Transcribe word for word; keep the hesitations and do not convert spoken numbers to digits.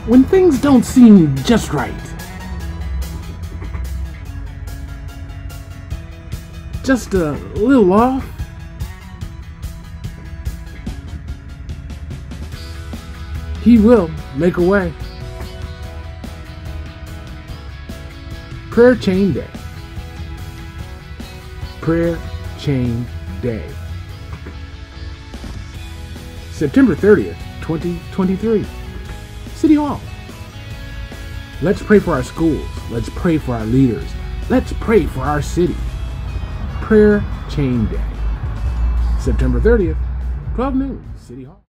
When things don't seem just right, just a little off, He will make a way. Prayer Chain Day. Prayer Chain Day. September thirtieth, twenty twenty-three. City Hall. Let's pray for our schools. Let's pray for our leaders. Let's pray for our city. Prayer Chain Day. September thirtieth, twelve noon, City Hall.